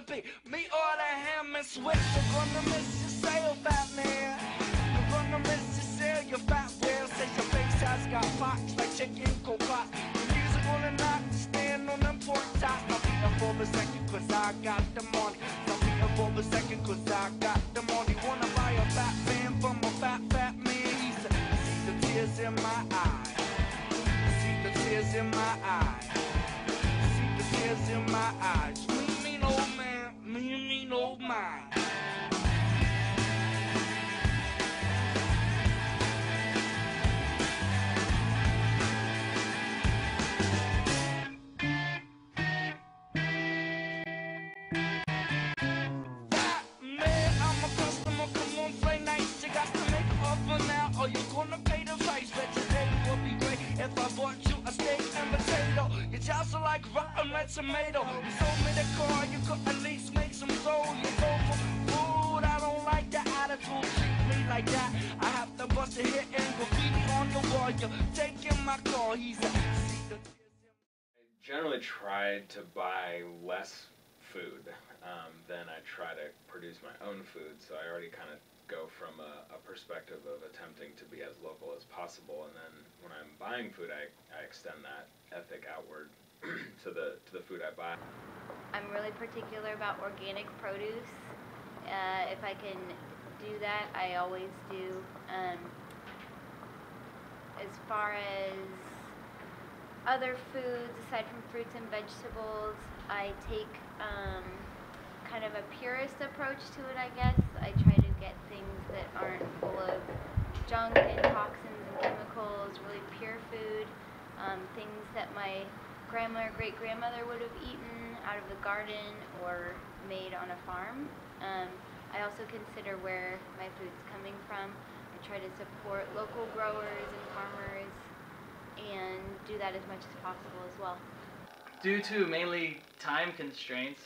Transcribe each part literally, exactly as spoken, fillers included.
be me or the ham and switch. You're gonna miss your sale, fat man. You're gonna miss your sale, your fat whale. Say your face has got pox like chicken cocotte. The music will not stand on them pork chops. I'll be up for a second cause I got the money. I'll be up for a second cause I got the money. Wanna buy a fat man from a fat, fat man. He said, I see the tears in my eyes. I see the tears in my eyes. I see the tears in my eyes. Me, mean old man, me, mean old man. Or you gonna pay the price, but today will be great if I bought you a steak and potato. Your jobs are like rotten red tomato. You sold me the car, you could at least make some soul. You go for food, I don't like the attitude. Treat me like that, I have to bust a hit and graffiti on the wall. You're taking my call, he's a... I generally try to buy less food um, than I try to produce my own food, so I already kind of go from a, a perspective of attempting to be as local as possible, and then when I'm buying food, I, I extend that ethic outward to the to the food I buy. I'm really particular about organic produce. Uh, if I can do that, I always do. Um, as far as other foods, aside from fruits and vegetables, I take um, kind of a purist approach to it, I guess. I try to get things that aren't full of junk and toxins and chemicals, really pure food, um, things that my grandma or great-grandmother would have eaten out of the garden or made on a farm. Um, I also consider where my food's coming from. I try to support local growers and farmers and do that as much as possible as well. Due to mainly time constraints,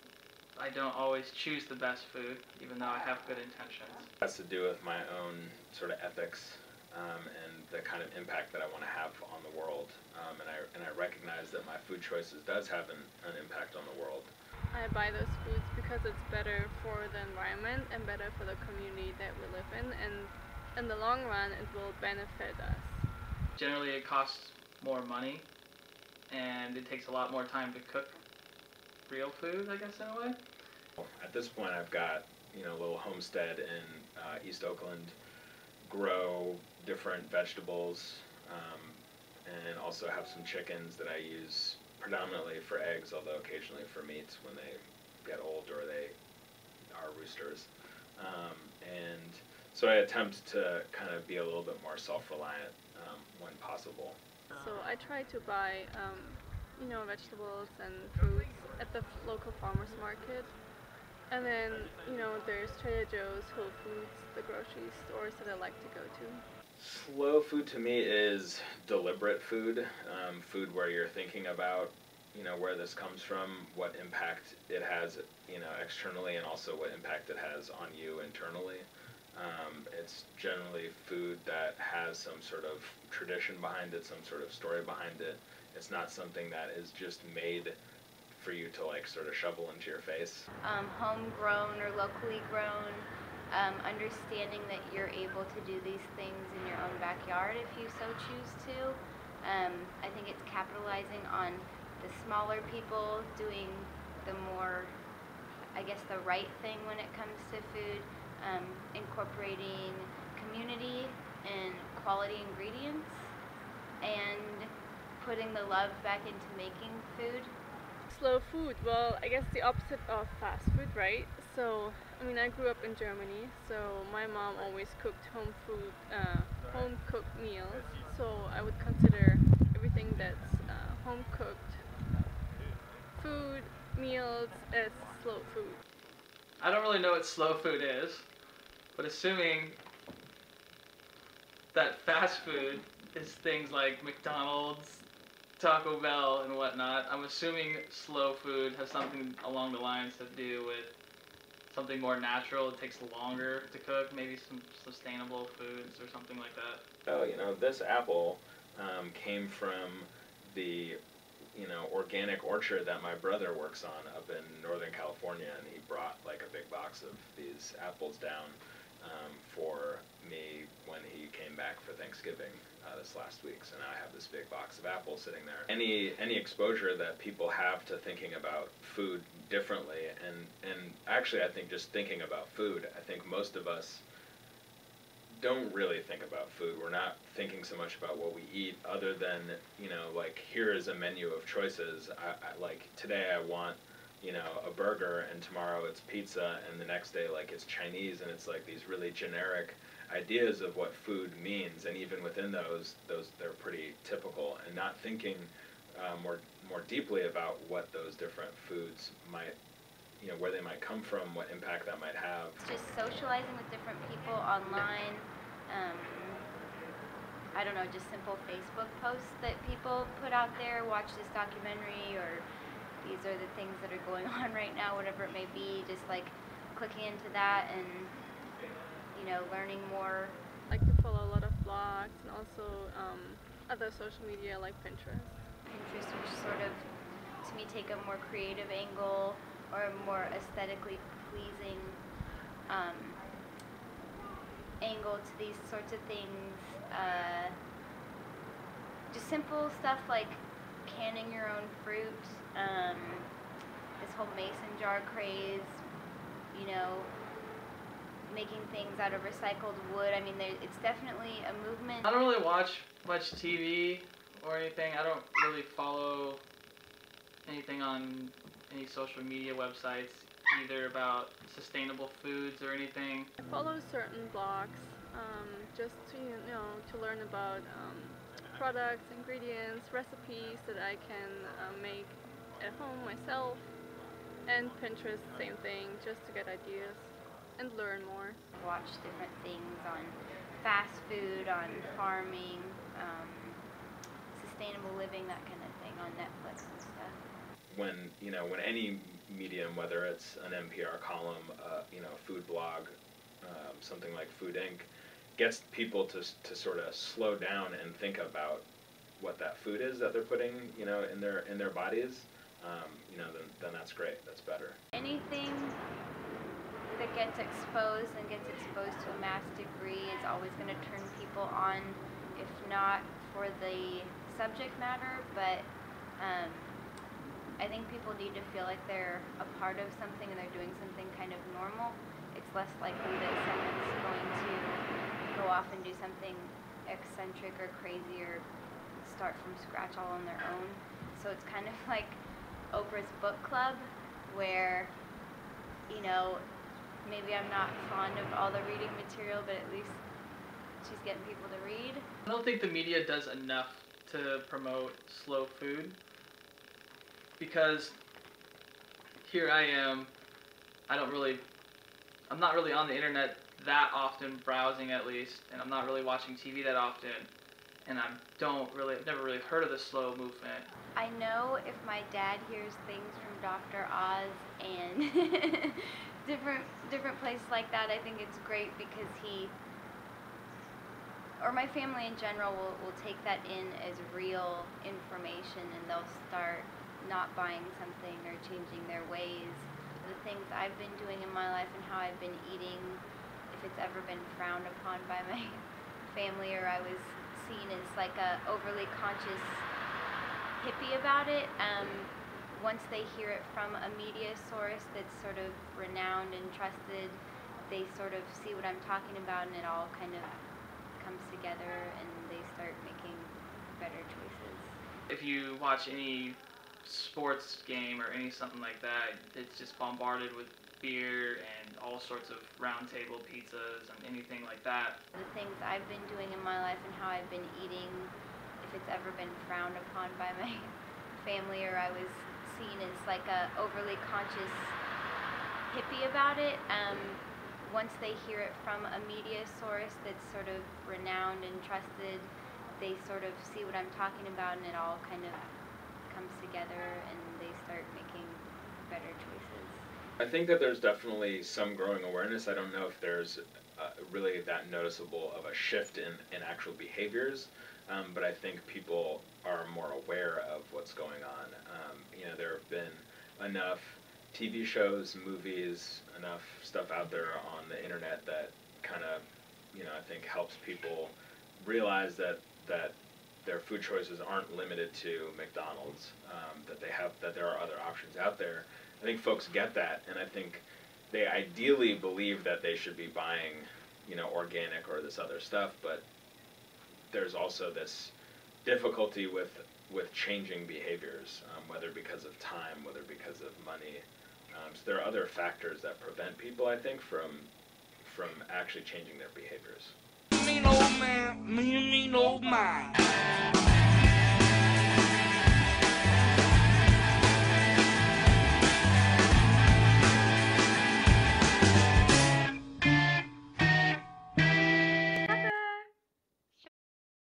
I don't always choose the best food, even though I have good intentions. It has to do with my own sort of ethics um, and the kind of impact that I want to have on the world. Um, and, I, and I recognize that my food choices does have an, an impact on the world. I buy those foods because it's better for the environment and better for the community that we live in, and in the long run it will benefit us. Generally it costs more money, and it takes a lot more time to cook real food, I guess, in a way. At this point, I've got, you know, a little homestead in uh, East Oakland, grow different vegetables, um, and also have some chickens that I use predominantly for eggs, although occasionally for meats when they get old or they are roosters. Um, and so I attempt to kind of be a little bit more self-reliant um, when possible. So I try to buy um, you know, vegetables and fruits at the local farmers market. And then, you know, there's Trader Joe's, Whole Foods, the grocery stores that I like to go to. Slow food to me is deliberate food, um, food where you're thinking about, you know, where this comes from, what impact it has, you know, externally, and also what impact it has on you internally. Um, it's generally food that has some sort of tradition behind it, some sort of story behind it. It's not something that is just made for you to like sort of shovel into your face. Um, homegrown or locally grown, um, understanding that you're able to do these things in your own backyard if you so choose to. Um, I think it's capitalizing on the smaller people doing the more, I guess, the right thing when it comes to food, um, incorporating community and quality ingredients, and putting the love back into making food. Slow food, well, I guess the opposite of fast food, right? So, I mean, I grew up in Germany, so my mom always cooked home food, uh, home cooked meals. So I would consider everything that's uh, home cooked food, meals, as slow food. I don't really know what slow food is, but assuming that fast food is things like McDonald's, Taco Bell, and whatnot, I'm assuming slow food has something along the lines to do with something more natural. It takes longer to cook, maybe some sustainable foods or something like that. Oh, you know, this apple um, came from the, you know, organic orchard that my brother works on up in Northern California, and he brought like a big box of these apples down um, for me when he came back for Thanksgiving uh, this last week. So now I have this big box of apples sitting there. Any any exposure that people have to thinking about food differently, and and actually I think just thinking about food, I think most of us don't really think about food. We're not thinking so much about what we eat, other than, you know, like, here is a menu of choices. I, I like today I want, you know, a burger, and tomorrow it's pizza, and the next day like it's Chinese, and it's like these really generic ideas of what food means, and even within those, those they're pretty typical, and not thinking uh, more more deeply about what those different foods might, you know, where they might come from, what impact that might have. Just socializing with different people online. Um, I don't know, just simple Facebook posts that people put out there, watch this documentary, or these are the things that are going on right now, whatever it may be, just like clicking into that and, you know, learning more. I like to follow a lot of blogs and also um, other social media like Pinterest. Pinterest, which sort of, to me, take a more creative angle or a more aesthetically pleasing um, angle to these sorts of things. Uh, just simple stuff like canning your own fruit, um, this whole mason jar craze, you know, making things out of recycled wood. I mean, there, it's definitely a movement. I don't really watch much T V or anything. I don't really follow anything on any social media websites, either about sustainable foods or anything. I follow certain blogs um, just to, you know, to learn about um, products, ingredients, recipes that I can uh, make at home myself. And Pinterest, same thing, just to get ideas and learn more. Watch different things on fast food, on farming, um, sustainable living, that kind of thing on Netflix and stuff. When, you know, when any medium, whether it's an N P R column, uh, you know, food blog, um, something like Food Incorporated, gets people to to sort of slow down and think about what that food is that they're putting, you know, in their in their bodies, um, you know, then then that's great. That's better. Anything that gets exposed and gets exposed to a mass degree is always going to turn people on, if not for the subject matter, but um, I think people need to feel like they're a part of something and they're doing something kind of normal. It's less likely that someone's going to go off and do something eccentric or crazy or start from scratch all on their own. So it's kind of like Oprah's book club, where, you know, maybe I'm not fond of all the reading material, but at least she's getting people to read. I don't think the media does enough to promote slow food, because here I am, I don't really, I'm not really on the internet that often, browsing at least, and I'm not really watching T V that often, and I don't really, I've never really heard of the slow movement. I know if my dad hears things from Doctor Oz and different different places like that, I think it's great, because he, or my family in general, will, will take that in as real information, and they'll start not buying something or changing their ways. The things I've been doing in my life and how I've been eating, if it's ever been frowned upon by my family, or I was seen as like a overly conscious hippie about it, um, once they hear it from a media source that's sort of renowned and trusted, they sort of see what I'm talking about, and it all kind of comes together, and they start making better choices. If you watch any sports game or any something like that, it's just bombarded with beer and all sorts of round table pizzas and anything like that. The things I've been doing in my life and how I've been eating, if it's ever been frowned upon by my family, or I was seen as like a overly conscious hippie about it, um, once they hear it from a media source that's sort of renowned and trusted, they sort of see what I'm talking about, and it all kind of comes together, and they start making better choices. I think that there's definitely some growing awareness. I don't know if there's uh, really that noticeable of a shift in, in actual behaviors. um, but I think people are more aware of what's going on. Um, you know, there have been enough T V shows, movies, enough stuff out there on the internet that kind of, you know, I think helps people realize that that their food choices aren't limited to McDonald's, um, that they have that there are other options out there. I think folks get that, and I think they ideally believe that they should be buying, you know, organic or this other stuff, but there's also this difficulty with with changing behaviors, um, whether because of time, whether because of money. Um, so there are other factors that prevent people, I think, from from actually changing their behaviors. Mean old man, mean, mean old man.